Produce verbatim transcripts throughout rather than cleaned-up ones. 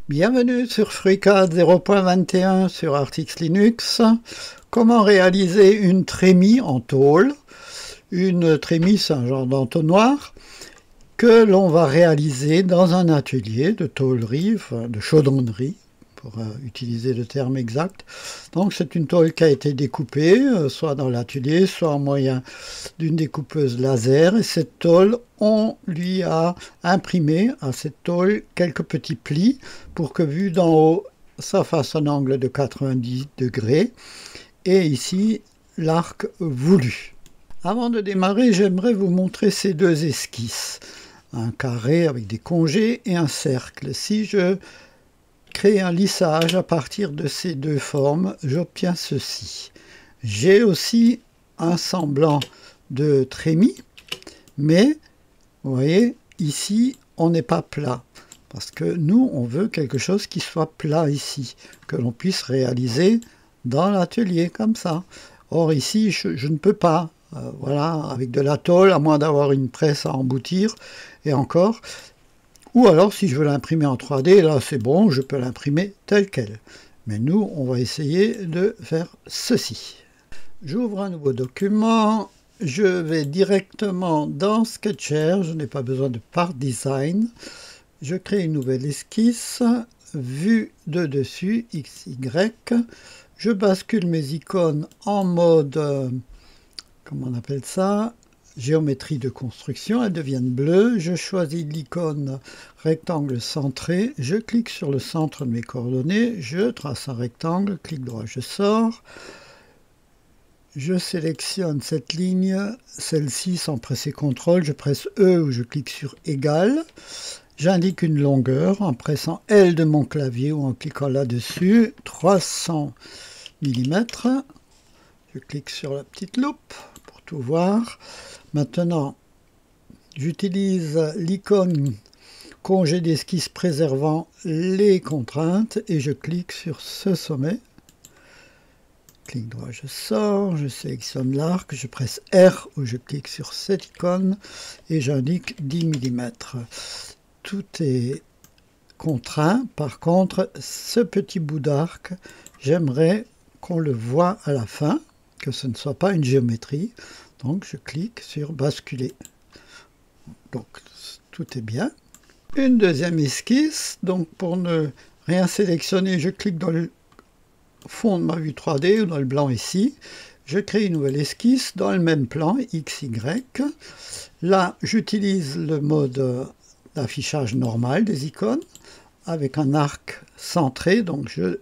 Bienvenue sur FreeCAD zéro point vingt et un sur Artix Linux. Comment réaliser une trémie en tôle? Une trémie, c'est un genre d'entonnoir que l'on va réaliser dans un atelier de tôlerie, enfin de chaudronnerie, pour euh, utiliser le terme exact. Donc c'est une tôle qui a été découpée, euh, soit dans l'atelier, soit au moyen d'une découpeuse laser. Et cette tôle, on lui a imprimé à cette tôle quelques petits plis pour que vu d'en haut, ça fasse un angle de quatre-vingt-dix degrés. Et ici, l'arc voulu. Avant de démarrer, j'aimerais vous montrer ces deux esquisses. Un carré avec des congés et un cercle. Si je crée un lissage à partir de ces deux formes, j'obtiens ceci. J'ai aussi un semblant de trémie, mais vous voyez, ici, on n'est pas plat. Parce que nous, on veut quelque chose qui soit plat ici, que l'on puisse réaliser dans l'atelier, comme ça. Or, ici, je, je ne peux pas. Euh, voilà, avec de la tôle, à moins d'avoir une presse à emboutir, et encore. Ou alors, si je veux l'imprimer en trois D, là, c'est bon, je peux l'imprimer tel quel. Mais nous, on va essayer de faire ceci. J'ouvre un nouveau document. Je vais directement dans Sketcher. Je n'ai pas besoin de Part Design. Je crée une nouvelle esquisse. Vue de dessus, X Y. Je bascule mes icônes en mode, euh, comment on appelle ça, géométrie de construction. Elles deviennent bleues. Je choisis l'icône rectangle centré. Je clique sur le centre de mes coordonnées. Je trace un rectangle. Clic droit, je sors. Je sélectionne cette ligne, celle-ci sans presser contrôle. Je presse E ou je clique sur égal. J'indique une longueur en pressant L de mon clavier ou en cliquant là-dessus. trois cents millimètres. Je clique sur la petite loupe pour tout voir. Maintenant, j'utilise l'icône congé d'esquisse préservant les contraintes et je clique sur ce sommet. Clic droit, je sors, je sélectionne l'arc, je presse R ou je clique sur cette icône et j'indique dix millimètres. Tout est contraint. Par contre, ce petit bout d'arc, j'aimerais qu'on le voit à la fin, que ce ne soit pas une géométrie. Donc je clique sur basculer. Donc tout est bien. Une deuxième esquisse. Donc pour ne rien sélectionner, je clique dans le fond de ma vue trois D ou dans le blanc ici. Je crée une nouvelle esquisse dans le même plan, X Y. Là, j'utilise le mode d'affichage normal des icônes avec un arc centré. Donc je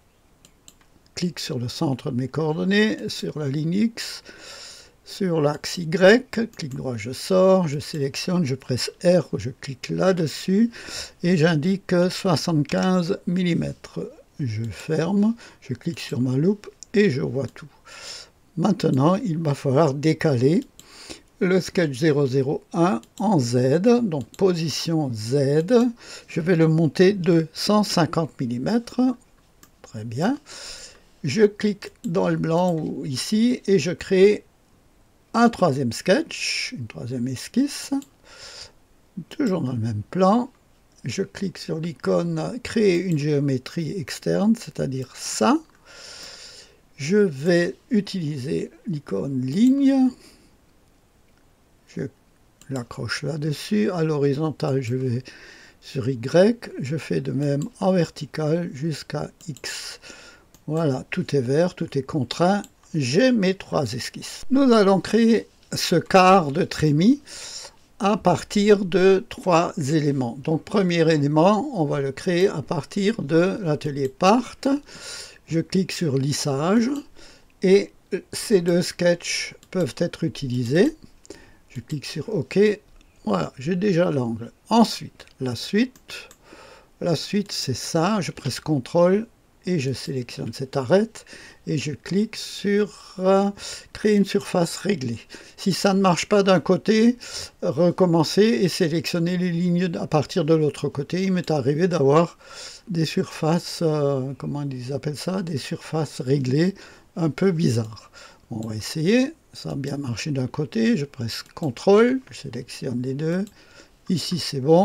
clique sur le centre de mes coordonnées, sur la ligne X, sur l'axe Y, clic droit, je sors, je sélectionne, je presse R, je clique là-dessus et j'indique soixante-quinze millimètres. Je ferme, je clique sur ma loupe et je vois tout. Maintenant, il va falloir décaler le sketch zéro zéro un en Z, donc position Z. Je vais le monter de cent cinquante millimètres. Très bien. Je clique dans le blanc ou ici et je crée un troisième sketch, une troisième esquisse, toujours dans le même plan. Je clique sur l'icône créer une géométrie externe, c'est-à-dire ça. Je vais utiliser l'icône ligne. Je l'accroche là-dessus. À l'horizontale, je vais sur Y. Je fais de même en vertical jusqu'à X. Voilà, tout est vert, tout est contraint. J'ai mes trois esquisses. Nous allons créer ce quart de trémie à partir de trois éléments. Donc, premier élément, on va le créer à partir de l'atelier Part. Je clique sur lissage et ces deux sketchs peuvent être utilisés. Je clique sur OK. Voilà, j'ai déjà l'angle. Ensuite, la suite. La suite, c'est ça. Je presse contrôle et je sélectionne cette arête et je clique sur euh, créer une surface réglée. Si ça ne marche pas d'un côté, recommencer et sélectionner les lignes à partir de l'autre côté. Il m'est arrivé d'avoir des surfaces, euh, comment ils appellent ça, des surfaces réglées un peu bizarres. Bon, on va essayer. Ça a bien marché d'un côté. Je presse contrôle, je sélectionne les deux. Ici c'est bon.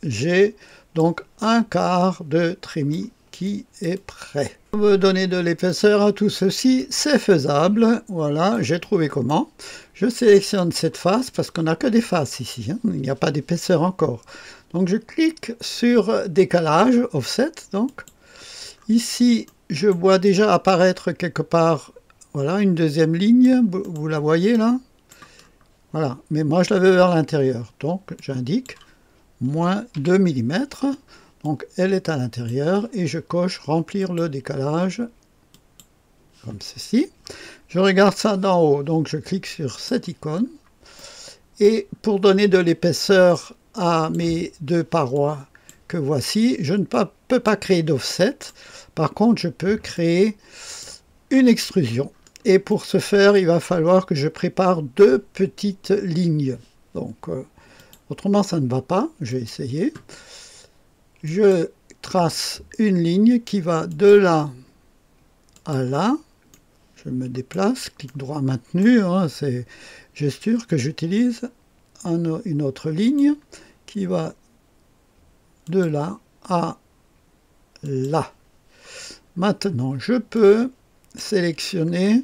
j'ai donc un quart de trémie qui est prêt. On veut donner de l'épaisseur à tout ceci, c'est faisable. Voilà, j'ai trouvé comment. Je sélectionne cette face parce qu'on n'a que des faces ici, hein. Il n'y a pas d'épaisseur encore. Donc je clique sur décalage, offset. Donc ici, je vois déjà apparaître quelque part, voilà, une deuxième ligne. Vous la voyez là? Voilà, mais moi je la veux vers l'intérieur. Donc j'indique moins deux millimètres. Donc elle est à l'intérieur et je coche remplir le décalage comme ceci. Je regarde ça d'en haut, donc je clique sur cette icône. Et pour donner de l'épaisseur à mes deux parois que voici, je ne peux pas créer d'offset. Par contre, je peux créer une extrusion. Et pour ce faire, il va falloir que je prépare deux petites lignes. Donc, euh, autrement, ça ne va pas. Je vais essayer. Je trace une ligne qui va de là à là. Je me déplace, clic droit maintenu, hein, c'est gesture que j'utilise. Un, une autre ligne qui va de là à là. Maintenant, je peux sélectionner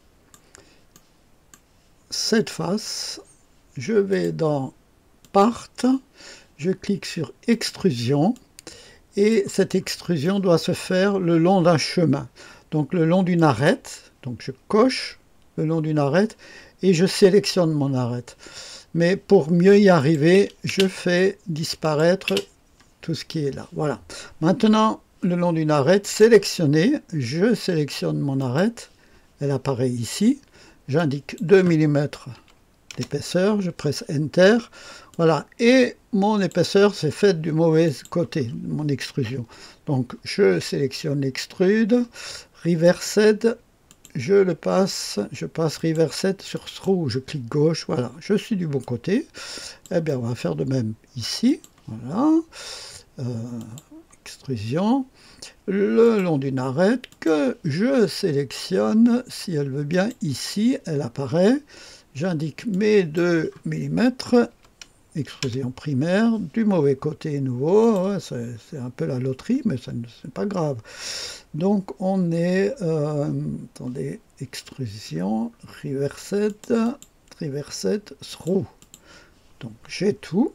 cette face. Je vais dans Part, je clique sur Extrusion. Et cette extrusion doit se faire le long d'un chemin, donc le long d'une arête. Donc je coche le long d'une arête et je sélectionne mon arête. Mais pour mieux y arriver, je fais disparaître tout ce qui est là. Voilà. Maintenant, le long d'une arête, sélectionné, je sélectionne mon arête. Elle apparaît ici. J'indique deux millimètres d'épaisseur, je presse Enter. Voilà, et mon épaisseur s'est faite du mauvais côté de mon extrusion. Donc je sélectionne Extrude, Reversed, je le passe, je passe Reversed sur Through, je clique gauche, voilà, je suis du bon côté. Eh bien, on va faire de même ici, voilà, euh, extrusion, le long d'une arête que je sélectionne, si elle veut bien, ici, elle apparaît. J'indique mes deux millimètres, extrusion primaire, du mauvais côté nouveau, ouais, c'est un peu la loterie, mais ce n'est pas grave. Donc on est, euh, attendez, extrusion, reversed, reversed, through. Donc j'ai tout,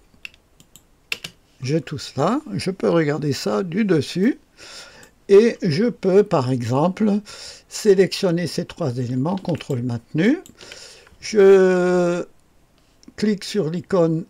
j'ai tout cela, je peux regarder ça du dessus, et je peux par exemple sélectionner ces trois éléments, contrôle maintenu. Je clique sur l'icône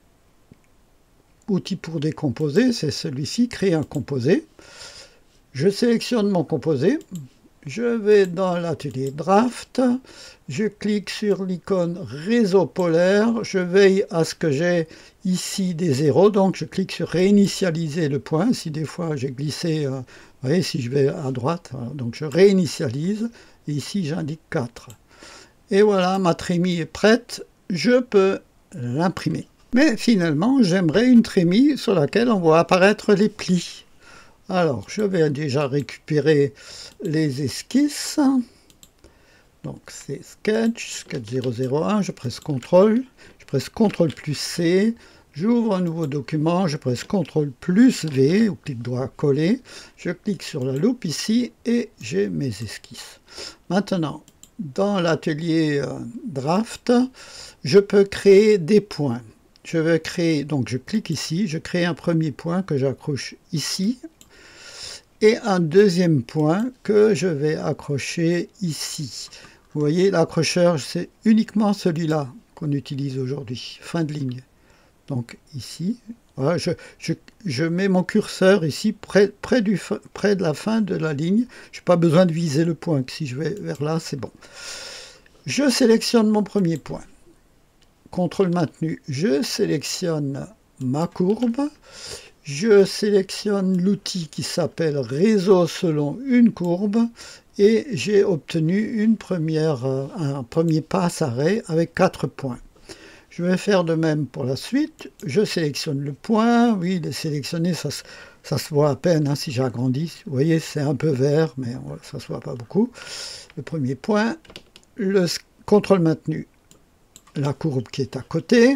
outils pour décomposer, c'est celui-ci, créer un composé. Je sélectionne mon composé, je vais dans l'atelier Draft, je clique sur l'icône réseau polaire, je veille à ce que j'ai ici des zéros, donc je clique sur réinitialiser le point, si des fois j'ai glissé, euh, vous voyez, si je vais à droite, voilà, donc je réinitialise, et ici j'indique quatre. Et voilà, ma trémie est prête, je peux l'imprimer. Mais finalement, j'aimerais une trémie sur laquelle on voit apparaître les plis. Alors, je vais déjà récupérer les esquisses. Donc, c'est Sketch, Sketch zéro zéro un, je presse contrôle, je presse contrôle plus C, j'ouvre un nouveau document, je presse contrôle plus V, ou clic droit coller, je clique sur la loupe ici, et j'ai mes esquisses. Maintenant, dans l'atelier euh, Draft, je peux créer des points. Je vais créer, donc je clique ici, je crée un premier point que j'accroche ici, et un deuxième point que je vais accrocher ici. Vous voyez, l'accrocheur, c'est uniquement celui-là qu'on utilise aujourd'hui, fin de ligne. Donc ici, voilà, je, je, je mets mon curseur ici, près, près, du, près de la fin de la ligne. Je n'ai pas besoin de viser le point, si je vais vers là, c'est bon. Je sélectionne mon premier point. Contrôle maintenu, je sélectionne ma courbe, je sélectionne l'outil qui s'appelle réseau selon une courbe et j'ai obtenu une première, un premier passe-arrêt avec quatre points. Je vais faire de même pour la suite, je sélectionne le point, oui il est sélectionné, ça, ça se voit à peine hein, si j'agrandis, vous voyez c'est un peu vert mais ça se voit pas beaucoup. Le premier point, le contrôle maintenu, la courbe qui est à côté,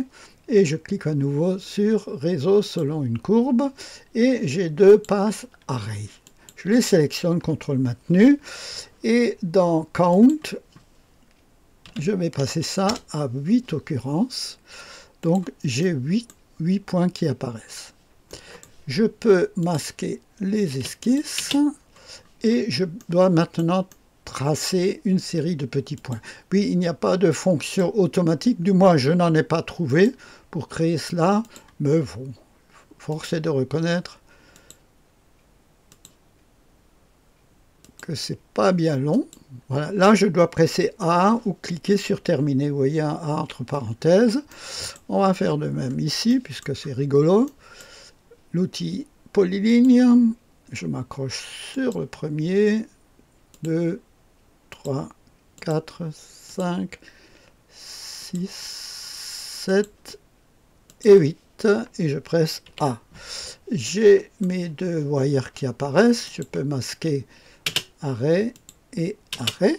et je clique à nouveau sur réseau selon une courbe et j'ai deux passes array. Je les sélectionne, contrôle maintenu, et dans count, je vais passer ça à huit occurrences. Donc j'ai huit points qui apparaissent. Je peux masquer les esquisses et je dois maintenant tracer une série de petits points. Puis il n'y a pas de fonction automatique, du moins je n'en ai pas trouvé pour créer cela, mais bon, force est de reconnaître que c'est pas bien long. Voilà. Là, je dois presser A ou cliquer sur terminer. Vous voyez un A entre parenthèses. On va faire de même ici, puisque c'est rigolo. L'outil polyligne, je m'accroche sur le premier, deux, trois, quatre, cinq, six, sept et huit, et je presse A. J'ai mes deux voyeurs qui apparaissent, je peux masquer arrêt et arrêt.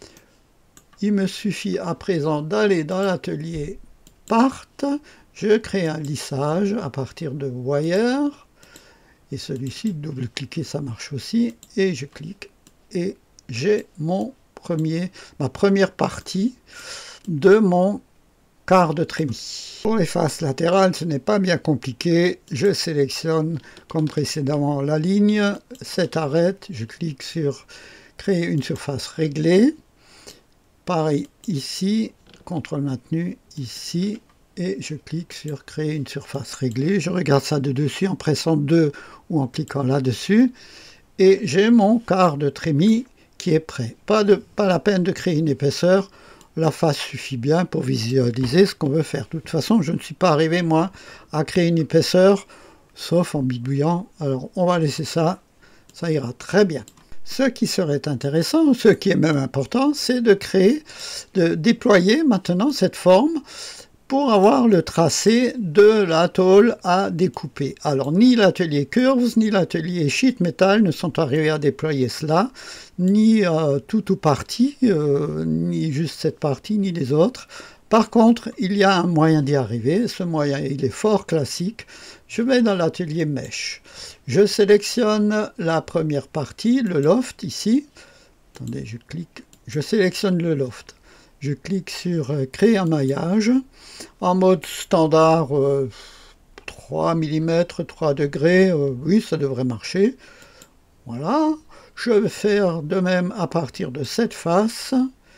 Il me suffit à présent d'aller dans l'atelier Part, je crée un lissage à partir de voyeur, et celui-ci, double-cliquer, ça marche aussi, et je clique, et j'ai mon premier, ma première partie de mon quart de trémie. Pour les faces latérales, ce n'est pas bien compliqué. Je sélectionne, comme précédemment, la ligne, cette arête, je clique sur créer une surface réglée. Pareil ici, contrôle maintenu ici, et je clique sur créer une surface réglée. Je regarde ça de dessus en pressant deux ou en cliquant là-dessus, et j'ai mon quart de trémie qui est prêt. Pas, de, pas la peine de créer une épaisseur. La face suffit bien pour visualiser ce qu'on veut faire. De toute façon, je ne suis pas arrivé, moi, à créer une épaisseur, sauf en bidouillant. Alors, on va laisser ça, ça ira très bien. Ce qui serait intéressant, ce qui est même important, c'est de créer, de déployer maintenant cette forme pour avoir le tracé de la tôle à découper. Alors, ni l'atelier Curves, ni l'atelier Sheet Metal ne sont arrivés à déployer cela, ni euh, tout ou partie, euh, ni juste cette partie, ni les autres. Par contre, il y a un moyen d'y arriver. Ce moyen, il est fort classique. Je vais dans l'atelier Mesh. Je sélectionne la première partie, le loft, ici. Attendez, je clique. Je sélectionne le loft. Je clique sur euh, créer un maillage. En mode standard, euh, trois millimètres, trois degrés, euh, oui, ça devrait marcher. Voilà. Je vais faire de même à partir de cette face.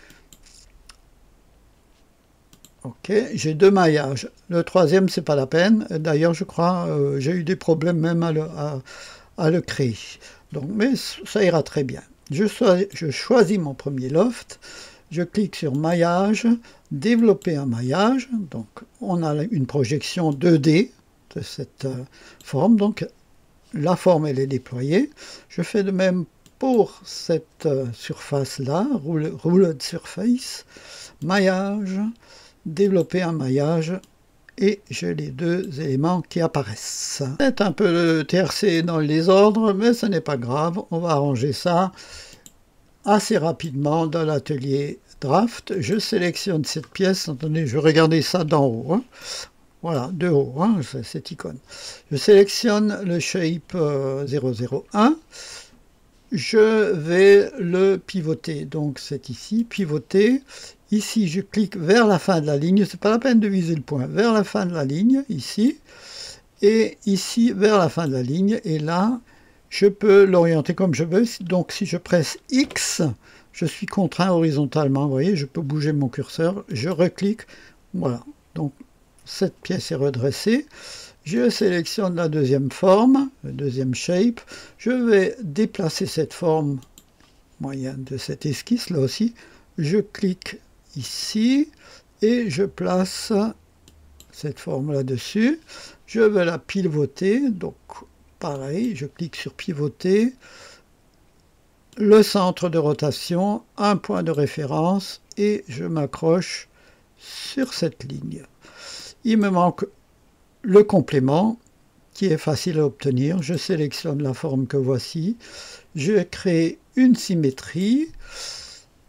Ok, j'ai deux maillages. Le troisième, c'est pas la peine. D'ailleurs, je crois, euh, j'ai eu des problèmes même à le, à, à le créer. Donc, mais ça ira très bien. Je, choisis, je choisis mon premier loft. Je clique sur maillage, développer un maillage. Donc, on a une projection deux D de cette euh, forme. Donc, la forme, elle est déployée. Je fais de même pour cette euh, surface-là, rouled surface, maillage, développer un maillage, et j'ai les deux éléments qui apparaissent. C'est un peu le T R C dans le désordre, mais ce n'est pas grave. On va arranger ça assez rapidement dans l'atelier Draft. Je sélectionne cette pièce. Attendez, je vais regarder ça d'en haut. Hein. Voilà, de haut, hein, cette icône. Je sélectionne le shape euh, zéro zéro un. Je vais le pivoter. Donc c'est ici, pivoter. Ici, je clique vers la fin de la ligne. C'est pas la peine de viser le point. Vers la fin de la ligne, ici. Et ici, vers la fin de la ligne. Et là, je peux l'orienter comme je veux. Donc si je presse X, je suis contraint horizontalement. Vous voyez, je peux bouger mon curseur. Je reclique. Voilà. Donc cette pièce est redressée. Je sélectionne la deuxième forme, le deuxième shape. Je vais déplacer cette forme moyen de cette esquisse là aussi. Je clique ici et je place cette forme là-dessus. Je vais la pivoter. Donc pareil, je clique sur pivoter. Le centre de rotation, un point de référence et je m'accroche sur cette ligne. Il me manque le complément qui est facile à obtenir. Je sélectionne la forme que voici. Je crée une symétrie.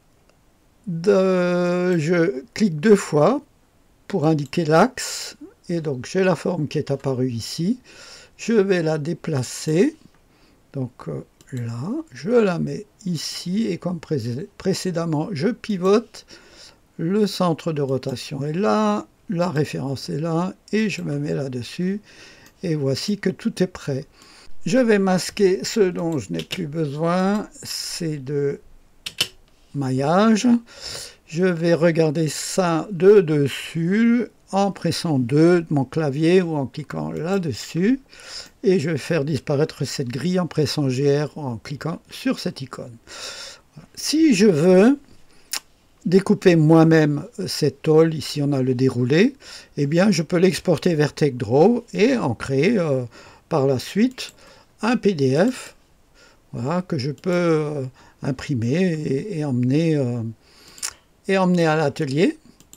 De, je clique deux fois pour indiquer l'axe et donc j'ai la forme qui est apparue ici. Je vais la déplacer, donc euh, là, je la mets ici, et comme pré précédemment, je pivote, le centre de rotation est là, la référence est là, et je me mets là-dessus, et voici que tout est prêt. Je vais masquer ce dont je n'ai plus besoin, c'est de maillage. Je vais regarder ça de dessus en pressant deux de mon clavier ou en cliquant là-dessus. Et je vais faire disparaître cette grille en pressant G R en cliquant sur cette icône. Si je veux découper moi-même cette tôle, ici on a le déroulé, eh bien je peux l'exporter vers TechDraw et en créer euh, par la suite un P D F, voilà, que je peux euh, imprimer et, et, emmener, euh, et emmener à l'atelier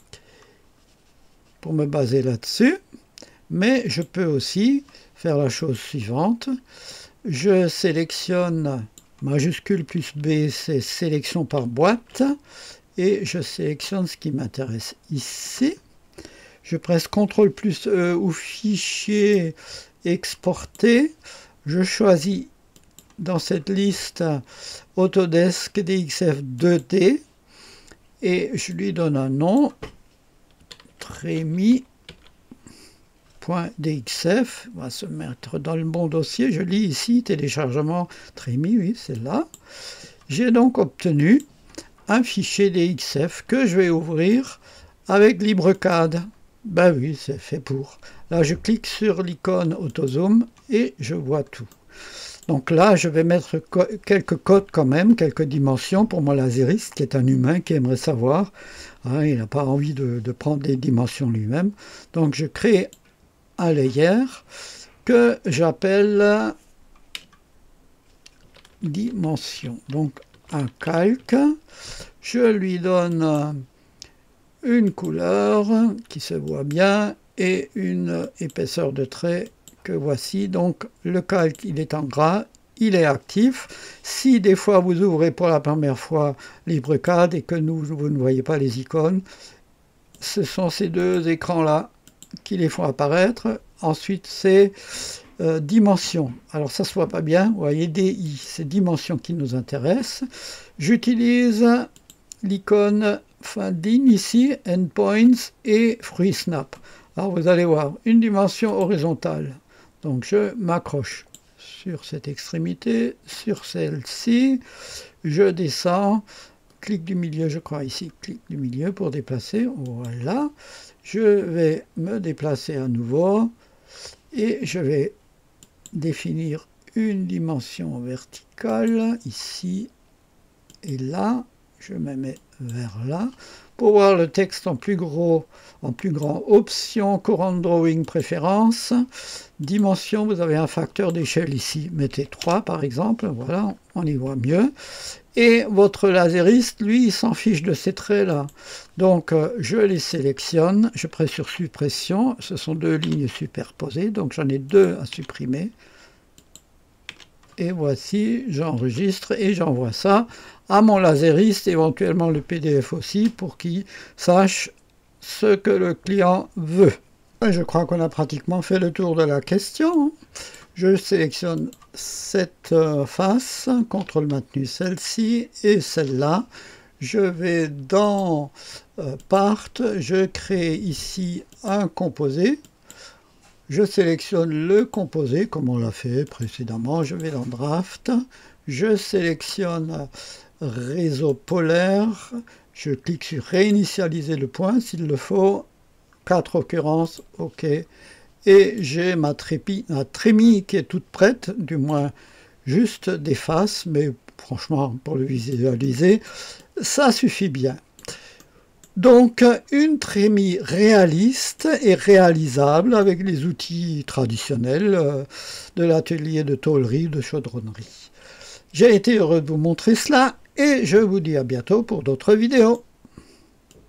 pour me baser là-dessus. Mais je peux aussi faire la chose suivante. Je sélectionne majuscule plus B, c'est sélection par boîte, et je sélectionne ce qui m'intéresse ici. Je presse contrôle plus E ou fichier exporter. Je choisis dans cette liste Autodesk D X F deux D et je lui donne un nom, trémi.dxf, on va se mettre dans le bon dossier, je lis ici téléchargement Trémi, oui c'est là. J'ai donc obtenu un fichier D X F que je vais ouvrir avec LibreCAD. Ben oui, c'est fait pour. Là, je clique sur l'icône AutoZoom et je vois tout. Donc là, je vais mettre co quelques codes quand même, quelques dimensions pour mon lasériste, qui est un humain qui aimerait savoir. Hein, il n'a pas envie de, de prendre des dimensions lui-même. Donc je crée un layer que j'appelle dimension. Donc un calque. Je lui donne une couleur qui se voit bien et une épaisseur de trait que voici. Donc le calque il est en gras, il est actif. Si des fois vous ouvrez pour la première fois LibreCAD et que nous, vous ne voyez pas les icônes, ce sont ces deux écrans là qui les font apparaître. Ensuite c'est euh, dimension. Alors ça se voit pas bien, vous voyez D I, c'est dimension qui nous intéresse. J'utilise l'icône fin de ligne ici, Endpoints et Fruit Snap. Alors vous allez voir, une dimension horizontale. Donc je m'accroche sur cette extrémité, sur celle-ci, je descends, clic du milieu, je crois ici, clic du milieu pour déplacer, voilà. Je vais me déplacer à nouveau et je vais définir une dimension verticale, ici et là. Je me mets vers là. Pour voir le texte en plus gros, en plus grand, option, Current Drawing, préférence, dimension, vous avez un facteur d'échelle ici. Mettez trois par exemple, voilà, on y voit mieux. Et votre lasériste, lui, il s'en fiche de ces traits-là. Donc, euh, je les sélectionne, je presse sur suppression, ce sont deux lignes superposées, donc j'en ai deux à supprimer. Et voici, j'enregistre et j'envoie ça à mon lasériste, éventuellement le P D F aussi, pour qu'il sache ce que le client veut. Je crois qu'on a pratiquement fait le tour de la question. Je sélectionne cette face, contrôle maintenu celle-ci et celle-là. Je vais dans euh, Part, je crée ici un composé. Je sélectionne le composé, comme on l'a fait précédemment. Je vais dans Draft. Je sélectionne Réseau polaire. Je clique sur Réinitialiser le point s'il le faut. Quatre occurrences, OK. Et j'ai ma, ma trémie qui est toute prête, du moins juste des faces, mais franchement, pour le visualiser, ça suffit bien. Donc, une trémie réaliste et réalisable avec les outils traditionnels de l'atelier de tôlerie, de chaudronnerie. J'ai été heureux de vous montrer cela et je vous dis à bientôt pour d'autres vidéos.